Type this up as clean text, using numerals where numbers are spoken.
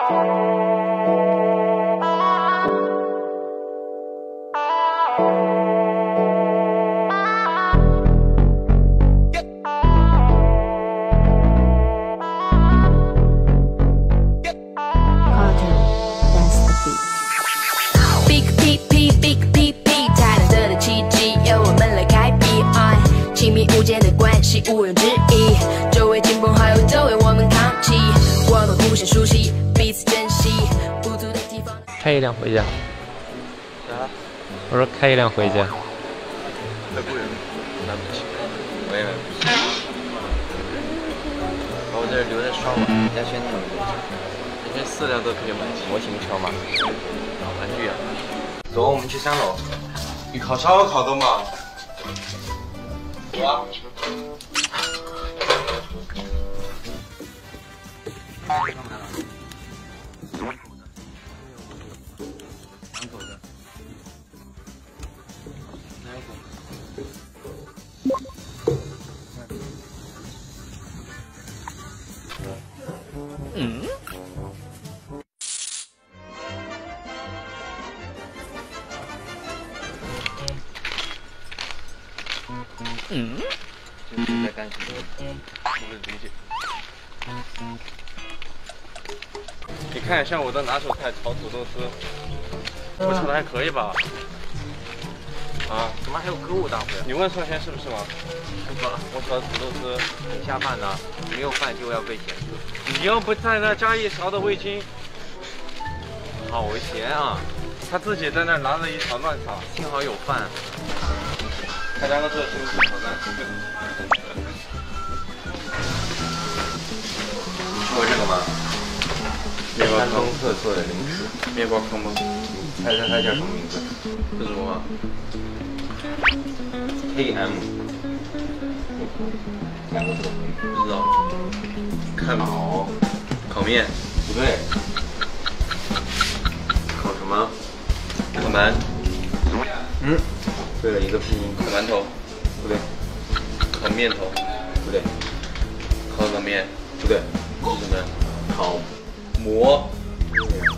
毋庸置疑，周围亲朋好友都为我们扛起，我们互相熟悉，彼此珍惜，不足的地方。 开一辆回家。 啥？ 我说开一辆回家。 太贵了，买不起，我也买不起。把我这留着刷碗，加宣传。人家4辆都可以买起。模型车嘛，玩具啊。走，我们去3楼。你烤烧烤的嘛？走啊。 这是在干什么？不理解。你看，像我的拿手菜炒土豆丝，我炒的还可以吧？啊，怎么还有歌舞大会啊？你问少先是不是吗？我炒的土豆丝挺下饭的，没有饭就要被咸死。你要不在那加一勺的味精，好咸啊！他自己在那拿了一勺乱炒，幸好有饭。大家都做辛苦挑战。你吃过这个吗？面包坑特色的零食，面包坑吗？猜猜它叫什么名字？是什么吗 ？KM。不知道。汉堡。烤面。不对。烤什么？烤馒。对了，一个拼音。烤馒头。不对。烤面头。不对。烤冷面。不对。是什么？烤馍。